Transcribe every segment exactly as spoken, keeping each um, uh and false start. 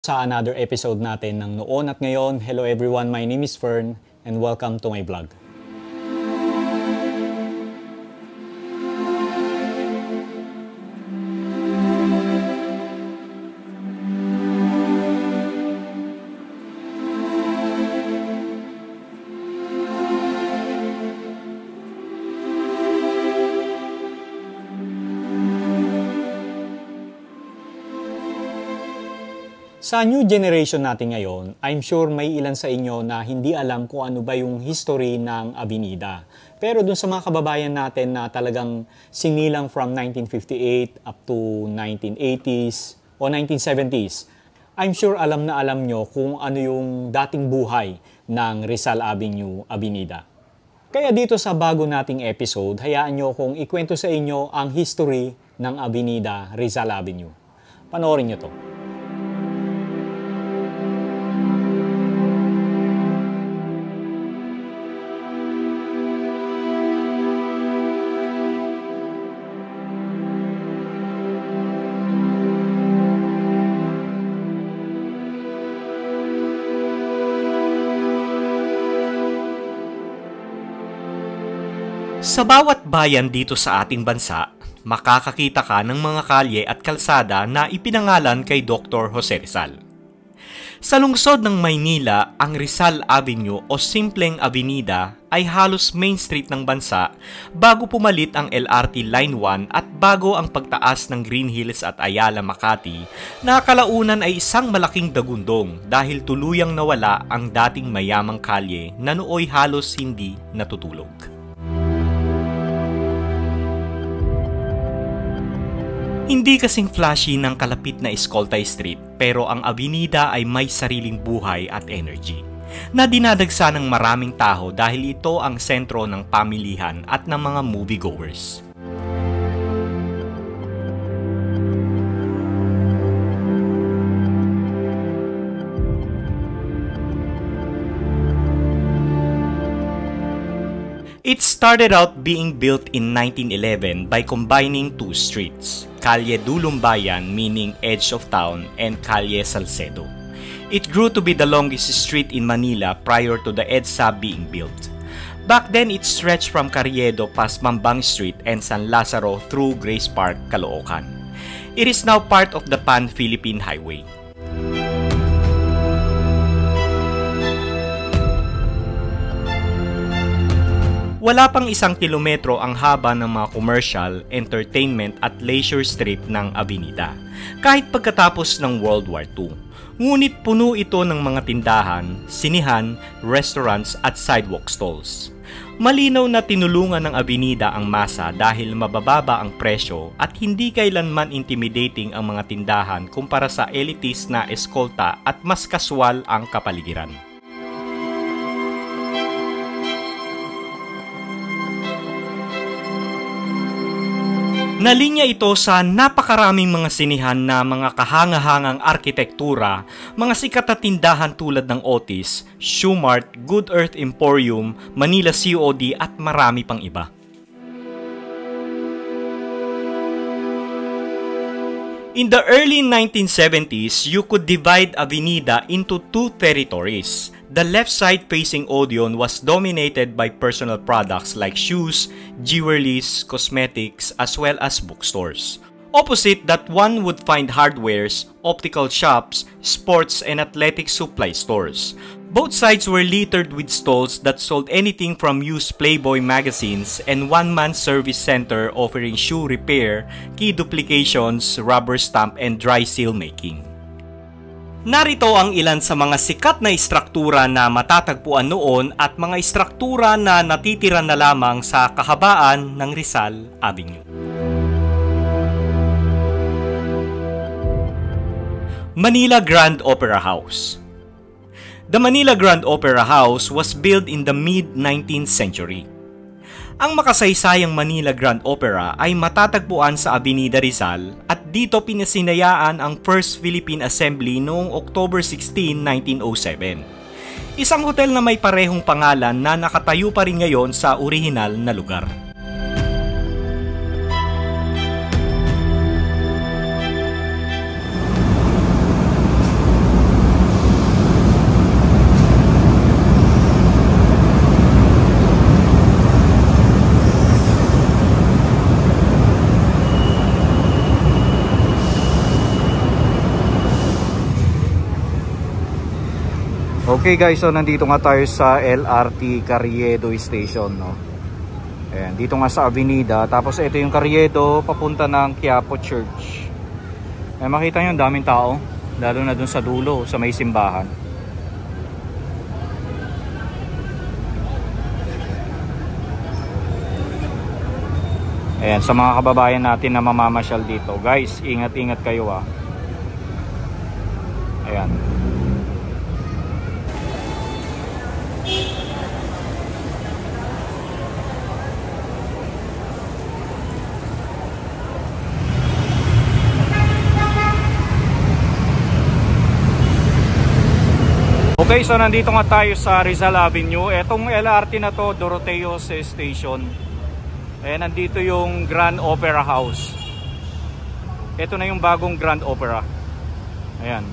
Sa another episode natin ng Noon at Ngayon. Hello everyone, my name is Fern and welcome to my vlog. Sa new generation natin ngayon, I'm sure may ilan sa inyo na hindi alam kung ano ba yung history ng Avenida. Pero dun sa mga kababayan natin na talagang sinilang from nineteen fifty-eight up to nineteen eighties o nineteen seventies, I'm sure alam na alam nyo kung ano yung dating buhay ng Rizal Avenue, Avenida. Kaya dito sa bago nating episode, hayaan nyo kung ikwento sa inyo ang history ng Avenida, Rizal Avenue. Panoorin nyo to. Sa bawat bayan dito sa ating bansa, makakakita ka ng mga kalye at kalsada na ipinangalan kay Doctor Jose Rizal. Sa lungsod ng Maynila, ang Rizal Avenue o simpleng avenida ay halos main street ng bansa bago pumalit ang L R T Line one at bago ang pagtaas ng Green Hills at Ayala Makati na kalaunan ay isang malaking dagundong dahil tuluyang nawala ang dating mayamang kalye na nooy halos hindi natutulog. Hindi kasing flashy ng kalapit na Escoltay Street pero ang avenida ay may sariling buhay at energy na dinadagsa ng maraming tao dahil ito ang sentro ng pamilihan at ng mga moviegoers. It started out being built in nineteen eleven by combining two streets, Calle Dulumbayan meaning edge of town and Calle Salcedo. It grew to be the longest street in Manila prior to the EDSA being built. Back then, it stretched from Carriedo past Mambang Street and San Lazaro through Grace Park, Caloocan. It is now part of the Pan-Philippine Highway. Wala pang isang kilometro ang haba ng mga commercial, entertainment at leisure strip ng Avenida, kahit pagkatapos ng World War Two. Ngunit puno ito ng mga tindahan, sinihan, restaurants at sidewalk stalls. Malinaw na tinulungan ng Avenida ang masa dahil mabababa ang presyo at hindi kailanman intimidating ang mga tindahan kumpara sa elitist na Escolta at mas kaswal ang kapaligiran. Nalinya ito sa napakaraming mga sinihan na mga kahangahangang arkitektura, mga sikat na tindahan tulad ng Otis, Shoemart, Good Earth Emporium, Manila C O D at marami pang iba. In the early nineteen seventies, you could divide Avenida into two territories. The left side facing Odeon was dominated by personal products like shoes, jewelries, cosmetics, as well as bookstores. Opposite that, one would find hardwares, optical shops, sports and athletic supply stores. Both sides were littered with stalls that sold anything from used Playboy magazines and one-man service center offering shoe repair, key duplications, rubber stamp and dry seal making. Narito ang ilan sa mga sikat na istruktura na matatagpuan noon at mga istruktura na natitira na lamang sa kahabaan ng Rizal Avenue. Manila Grand Opera House. The Manila Grand Opera House was built in the mid nineteenth century. Ang makasaysayang Manila Grand Opera ay matatagpuan sa Avenida Rizal at dito pinasinayaan ang First Philippine Assembly noong October sixteenth, nineteen oh seven. Isang hotel na may parehong pangalan na nakatayo pa rin ngayon sa orihinal na lugar. Okay guys, so nandito nga tayo sa L R T Carriedo Station, no? Ayan, dito nga sa Avenida. Tapos ito yung Carriedo papunta ng Quiapo Church. Ayan, makita nyo, daming tao. Lalo na dun sa dulo, sa may simbahan. Ayan, sa mga kababayan natin na mamamasyal dito, guys, ingat-ingat kayo ah. Ayan. Okay, so nandito nga tayo sa Rizal Avenue. Etong L R T na to, Doroteos Station. Eh, nandito yung Grand Opera House. Ito na yung bagong Grand Opera. Ayan.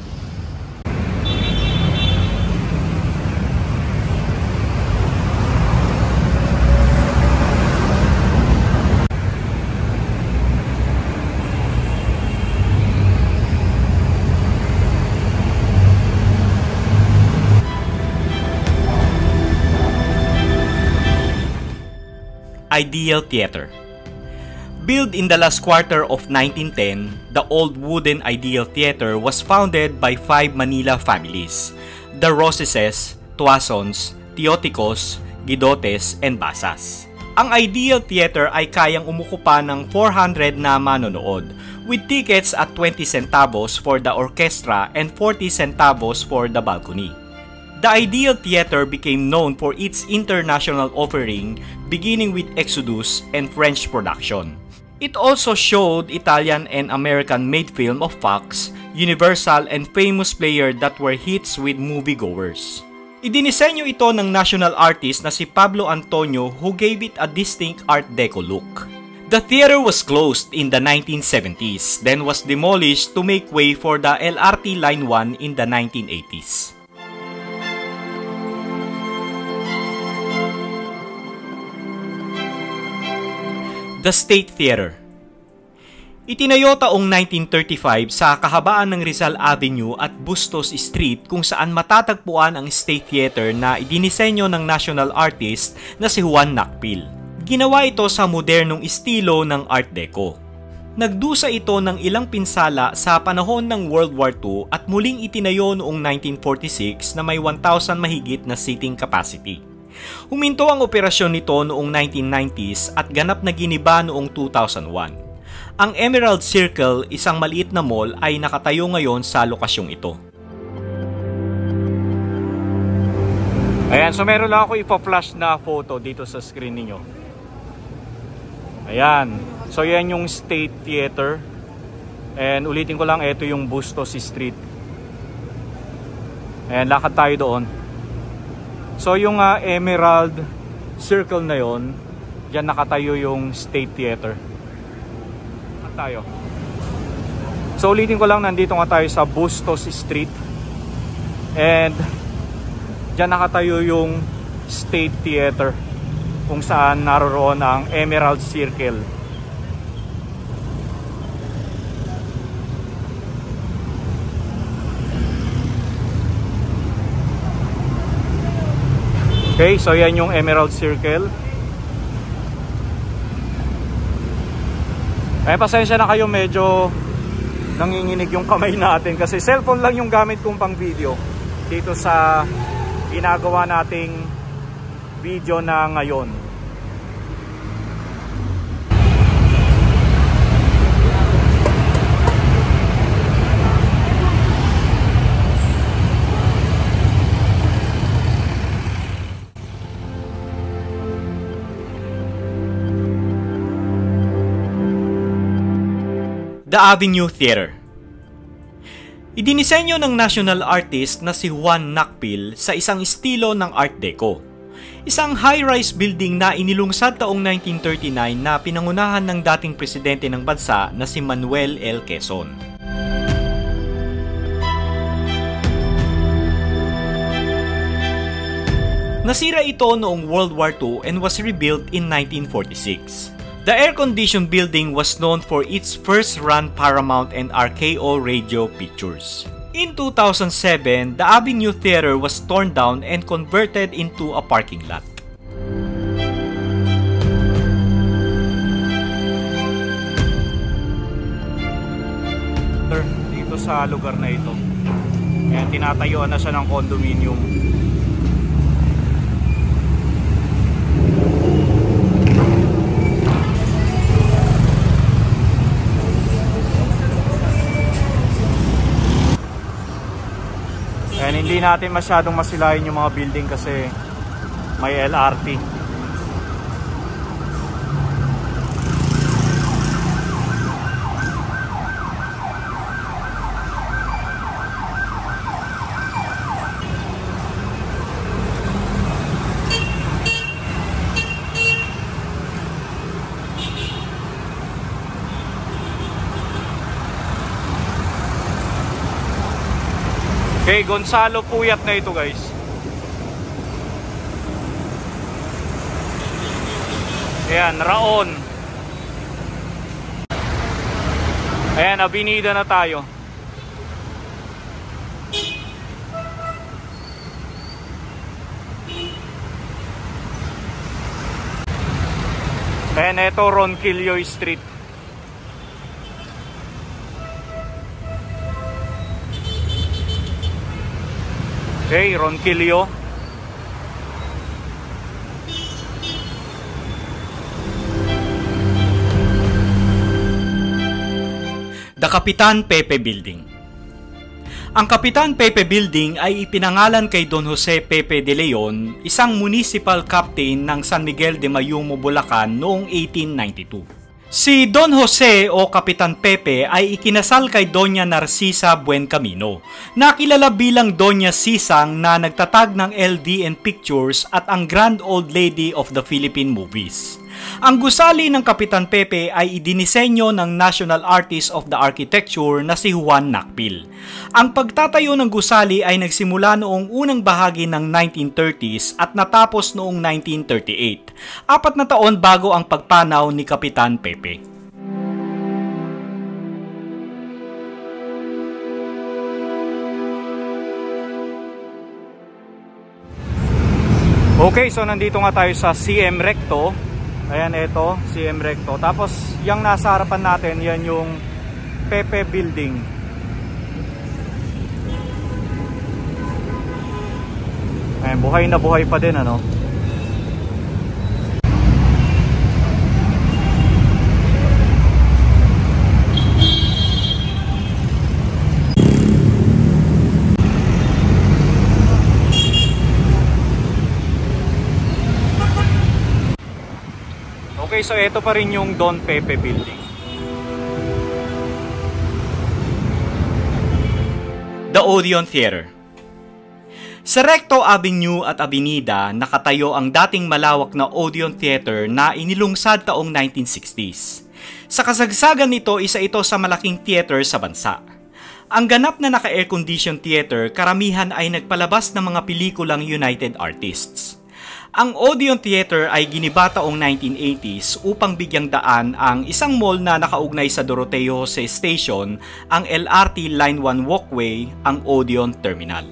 Ideal Theater. Built in the last quarter of nineteen ten, the old wooden Ideal Theater was founded by five Manila families: the Roseses, Tuasons, Teoticos, Guidotes, and Basas. Ang Ideal Theater ay kayang umukupa ng four hundred na manonood, with tickets at twenty centavos for the orchestra and forty centavos for the balcony. The Ideal Theater became known for its international offering, beginning with Exodus and French production. It also showed Italian and American-made film of Fox, Universal, and famous players that were hits with moviegoers. Idinisenyo ito ng national artist na si Pablo Antonio, who gave it a distinct Art Deco look. The theater was closed in the nineteen seventies, then was demolished to make way for the L R T Line one in the nineteen eighties. The State Theater. Itinayo taong nineteen thirty-five sa kahabaan ng Rizal Avenue at Bustos Street, kung saan matatagpuan ang State Theater na idinisenyo ng national artist na si Juan Nakpil. Ginawa ito sa modernong estilo ng Art Deco. Nagdusa ito ng ilang pinsala sa panahon ng World War Two at muling itinayo noong nineteen forty-six na may one thousand mahigit na seating capacity. Huminto ang operasyon nito noong nineteen nineties at ganap na giniba noong two thousand one. Ang Emerald Circle, isang maliit na mall, ay nakatayo ngayon sa lokasyong ito. Ayan, so meron lang ako ipa-flash na photo dito sa screen niyo. Ayan, so yan yung State Theater. And ulitin ko lang, ito yung Bustos Street. Ayan, lakad tayo doon. So yung uh, Emerald Circle na yon, diyan nakatayo yung State Theater. At tayo. So ulitin ko lang, nandito nga tayo sa Bustos Street. And diyan nakatayo yung State Theater, kung saan naroroon ang Emerald Circle. Okay, so yan yung Emerald Circle. Eh, pasensya na kayo, medyo nanginginig yung kamay natin kasi cellphone lang yung gamit kong pang video dito sa ginagawa nating video na ngayon. The Avenue Theater. Idinisenyo ng national artist na si Juan Nakpil sa isang estilo ng Art Deco. Isang high-rise building na inilungsad taong nineteen thirty-nine na pinangunahan ng dating presidente ng bansa na si Manuel L. Quezon. Nasira ito noong World War Two and was rebuilt in nineteen forty-six. The air-conditioned building was known for its first-run Paramount and R K O radio pictures. In two thousand seven, the Avenue Theater was torn down and converted into a parking lot. Dito sa lugar na ito. Ayan, tinatayuan na siya ng condominium. Ayan, hindi natin masyadong masilayin yung mga building kasi may L R T. Okay, Gonzalo Puyat na ito, guys. Ayan, Raon. Ayan, Avenida na tayo. Ayan, ito Ronquillo Street. Okay, Ronquillo. The Kapitan Pepe Building. Ang Kapitan Pepe Building ay ipinangalan kay Don Jose Pepe de Leon, isang municipal captain ng San Miguel de Mayumo, Bulacan noong eighteen ninety-two. Si Don Jose o Kapitan Pepe ay ikinasal kay Doña Narcisa Buencamino, na kilala bilang Doña Sisang na nagtatag ng L D and Pictures at ang Grand Old Lady of the Philippine Movies. Ang gusali ng Kapitan Pepe ay idinisenyo ng National Artist of the Architecture na si Juan Nakpil. Ang pagtatayo ng gusali ay nagsimula noong unang bahagi ng nineteen thirties at natapos noong nineteen thirty-eight, apat na taon bago ang pagpanaw ni Kapitan Pepe. Okay, so nandito nga tayo sa C M Recto. Ayan, ito, C M Recto. Tapos, yung nasa harapan natin, yan yung Pepe Building. Ayan, buhay na buhay pa din, ano? Okay, so ito pa rin yung Don Pepe Building. The Odeon Theater. Sa Recto Avenue at Avenida, nakatayo ang dating malawak na Odeon Theater na inilungsad taong nineteen sixties. Sa kasagsagan nito, isa ito sa malaking theater sa bansa. Ang ganap na naka-air-conditioned theater, karamihan ay nagpalabas ng mga pelikulang United Artists. Ang Odeon Theater ay giniba taong nineteen eighties upang bigyang daan ang isang mall na nakaugnay sa Doroteo Jose Station, ang L R T Line one Walkway, ang Odeon Terminal.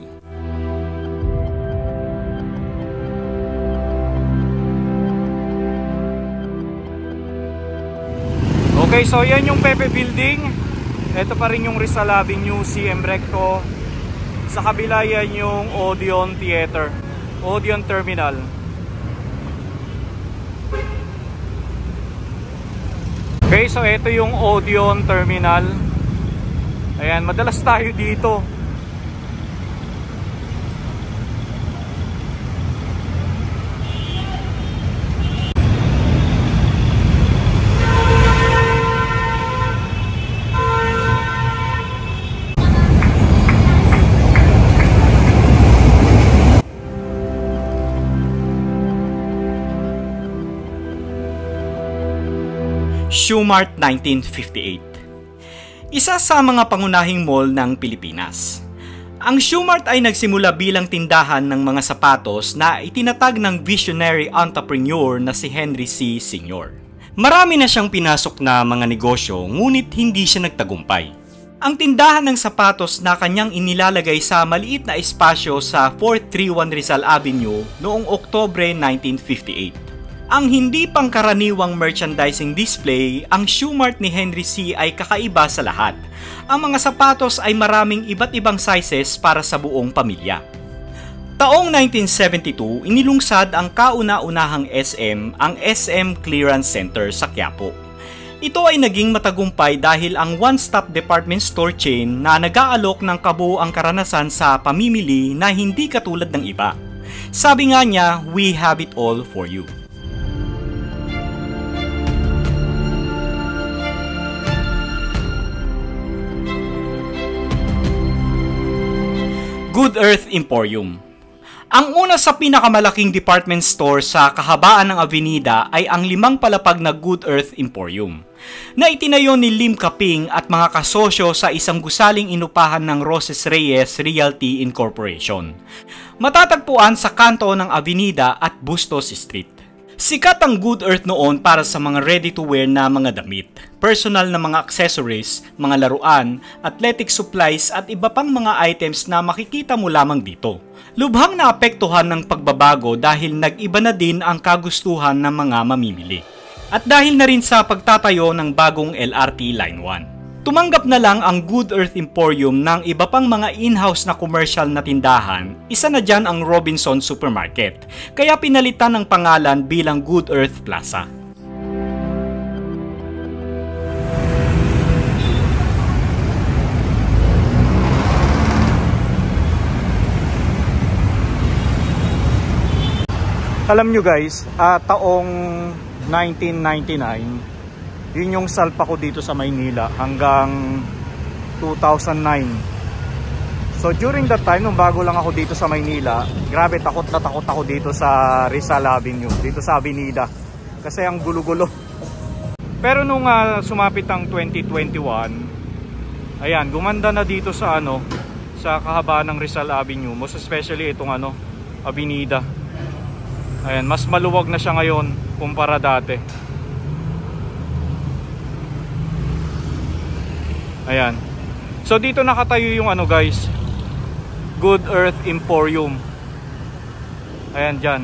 Okay, so yan yung Pepe Building. Ito pa rin yung Rizal Avenue, C M Recto. Sa kabila yan yung Odeon Theater, Odeon Terminal. Okay, so ito yung Odeon Terminal. Ayan, madalas tayo dito. Shoemart nineteen fifty-eight. Isa sa mga pangunahing mall ng Pilipinas. Ang Shoemart ay nagsimula bilang tindahan ng mga sapatos na itinatag ng visionary entrepreneur na si Henry C. Senior Marami na siyang pinasok na mga negosyo, ngunit hindi siya nagtagumpay. Ang tindahan ng sapatos na kanyang inilalagay sa maliit na espasyo sa four thirty-one Rizal Avenue noong Oktubre nineteen fifty-eight. Ang hindi pangkaraniwang merchandising display, ang Shoe Mart ni Henry C. ay kakaiba sa lahat. Ang mga sapatos ay maraming iba't ibang sizes para sa buong pamilya. Taong nineteen seventy-two, inilungsad ang kauna-unahang S M, ang S M Clearance Center sa Quiapo. Ito ay naging matagumpay dahil ang one-stop department store chain na nag-aalok ng kabuuang karanasan sa pamimili na hindi katulad ng iba. Sabi nga niya, we have it all for you. Good Earth Emporium. Ang una sa pinakamalaking department store sa kahabaan ng avenida ay ang limang palapag na Good Earth Emporium, na itinayo ni Lim Kaping at mga kasosyo sa isang gusaling inupahan ng Roses Reyes Realty Incorporation. Matatagpuan sa kanto ng Avenida at Bustos Street. Sikat ang Good Earth noon para sa mga ready-to-wear na mga damit, personal na mga accessories, mga laruan, athletic supplies at iba pang mga items na makikita mo lamang dito. Lubhang naapektuhan ng pagbabago dahil nag-iba na din ang kagustuhan ng mga mamimili. At dahil na rin sa pagtatayo ng bagong L R T Line one. Tumanggap na lang ang Good Earth Emporium ng iba pang mga in-house na commercial na tindahan, isa na dyan ang Robinson Supermarket, kaya pinalitan ng pangalan bilang Good Earth Plaza. Alam nyo guys, uh, taong nineteen ninety-nine, yun yung salpa ko dito sa Maynila hanggang two thousand nine. So during that time, nung bago lang ako dito sa Maynila, grabe takot na takot ako dito sa Rizal Avenue, dito sa Avenida. Kasi ang gulo-gulo. Pero nung uh, sumapit ang twenty twenty-one, ayan, gumanda na dito sa ano, sa kahabaan ng Rizal Avenue, most especially itong ano, Avenida. Ayan, mas maluwag na siya ngayon kumpara dati. Ayan. So dito nakatayo yung ano guys, Good Earth Emporium. Ayan dyan.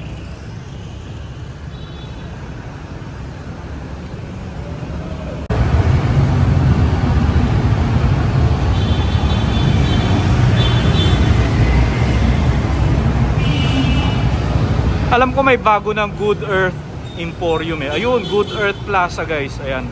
Alam ko may bago ng Good Earth Emporium eh. Ayun, Good Earth Plaza guys. Ayan.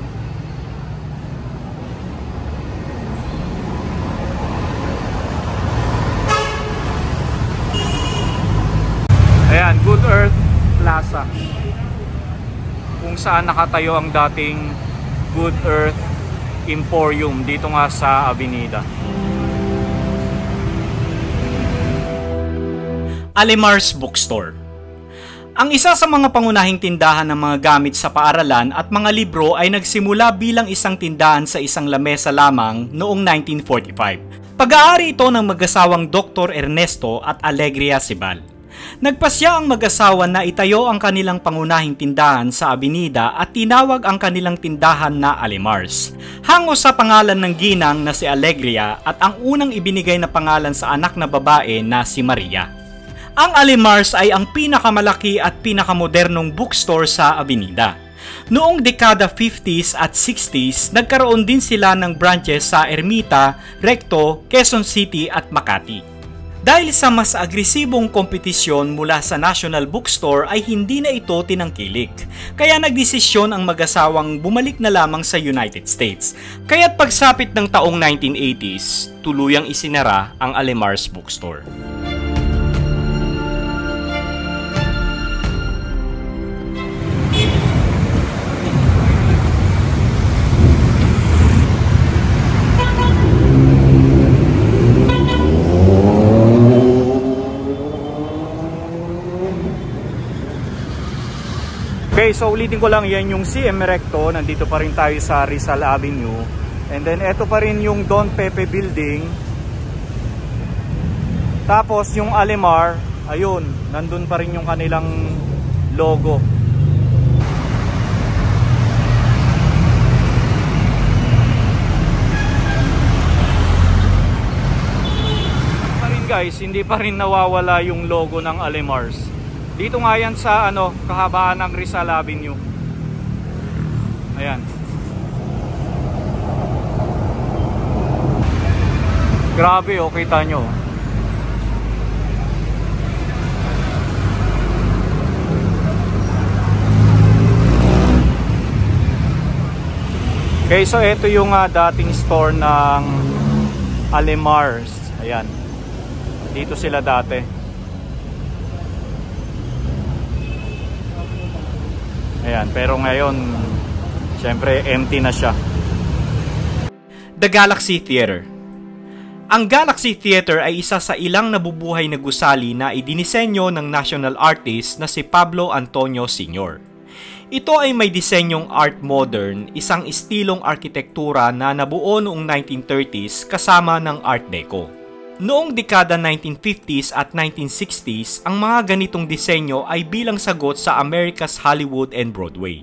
Ayan, Good Earth Plaza. Kung saan nakatayo ang dating Good Earth Emporium dito nga sa Avenida. Alimar's Bookstore. Ang isa sa mga pangunahing tindahan ng mga gamit sa paaralan at mga libro ay nagsimula bilang isang tindahan sa isang lamesa lamang noong nineteen forty-five. Pag-aari ito ng mag-asawang Doctor Ernesto at Alegria Sibal. Nagpasya ang mag-asawa na itayo ang kanilang pangunahing tindahan sa Avenida at tinawag ang kanilang tindahan na Alimar's. Hango sa pangalan ng ginang na si Alegria at ang unang ibinigay na pangalan sa anak na babae na si Maria. Ang Alimar's ay ang pinakamalaki at pinakamodernong bookstore sa Avenida. Noong dekada fifties at sixties, nagkaroon din sila ng branches sa Ermita, Recto, Quezon City at Makati. Dahil sa mas agresibong kompetisyon mula sa National Bookstore ay hindi na ito tinangkilik. Kaya nagdesisyon ang mag-asawang bumalik na lamang sa United States. Kaya't pagsapit ng taong nineteen eighties, tuluyang isinara ang Alimar's Bookstore. Okay, so ulitin ko lang, yan yung C M Recto. Nandito pa rin tayo sa Rizal Avenue. And then eto pa rin yung Don Pepe Building. Tapos yung Alimar, ayun, nandun pa rin yung kanilang logo. ngayon guys, hindi pa rin nawawala yung logo ng Alemars. Dito nga yan sa ano, kahabaan ng Rizal Avenue. Ayan. Grabe oh, kita nyo. Okay, so ito yung uh, dating store ng Alemars. Ayan. Dito sila dati. Ayan, pero ngayon syempre empty na siya. The Galaxy Theater. Ang Galaxy Theater ay isa sa ilang nabubuhay na gusali na idinisenyo ng national artist na si Pablo Antonio Senior Ito ay may disenyong art modern, isang estilong arkitektura na nabuo noong nineteen thirties kasama ng Art Deco. Noong dekada nineteen fifties at nineteen sixties, ang mga ganitong disenyo ay bilang sagot sa America's Hollywood and Broadway.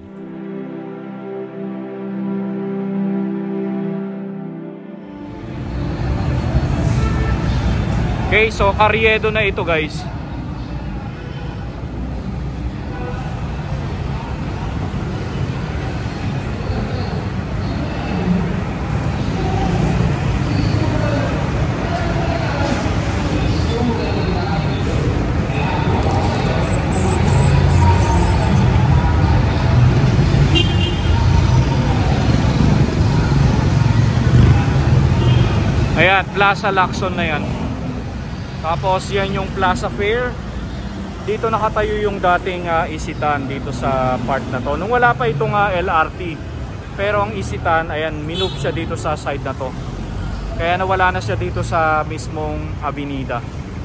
Okay, so Carriedo na ito guys. Ayan, Plaza Lacson na yan. Tapos yan yung Plaza Fair. Dito nakatayo yung dating uh, Isitan dito sa part na to. Nung wala pa itong uh, L R T. Pero ang Isitan, ayan, minove siya dito sa side na to. Kaya nawala na siya dito sa mismong avenida.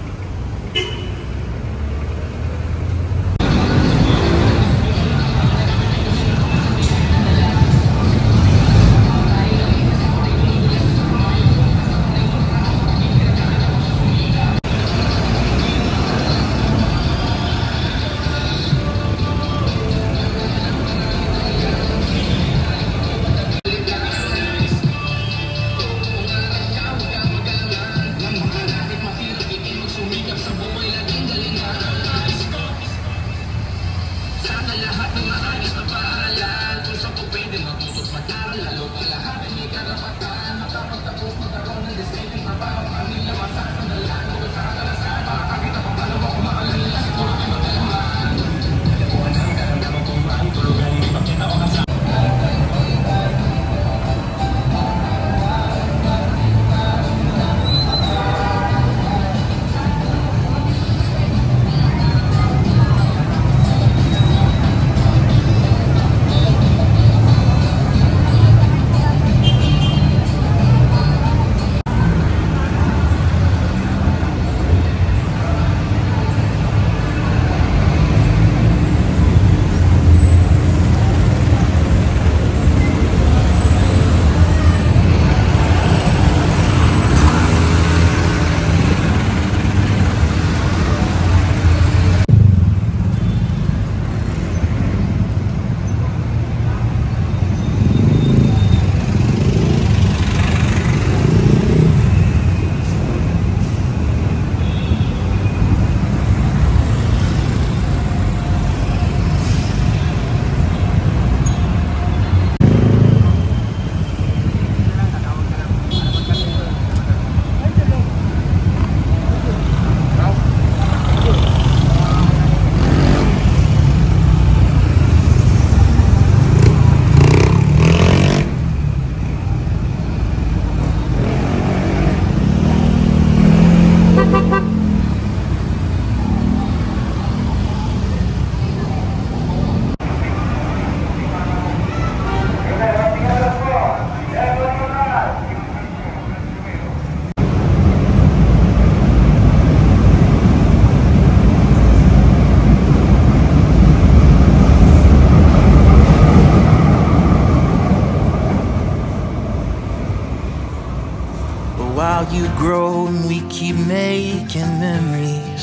While you grow and we keep making memories,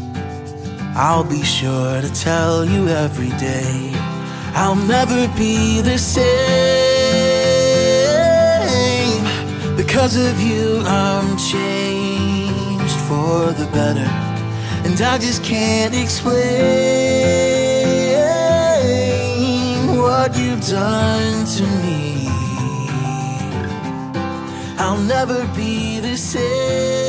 I'll be sure to tell you every day I'll never be the same. Because of you I'm changed for the better, and I just can't explain what you've done to me. I'll never be the same.